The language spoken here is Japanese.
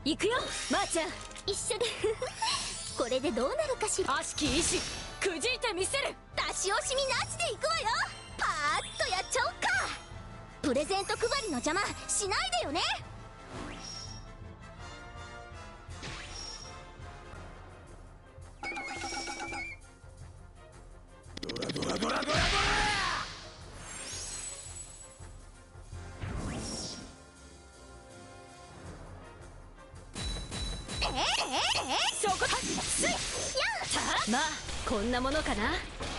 行くよまーちゃん。 一緒でこれでどうなるかしら。 悪しき意志くじいてみせる。 出し惜しみなしでいくわよ。パーッとやっちゃおっか。プレゼント配りの邪魔しないでよね。 ドラドラドラドラドラ。 そこはっすい。やっまあこんなものかな。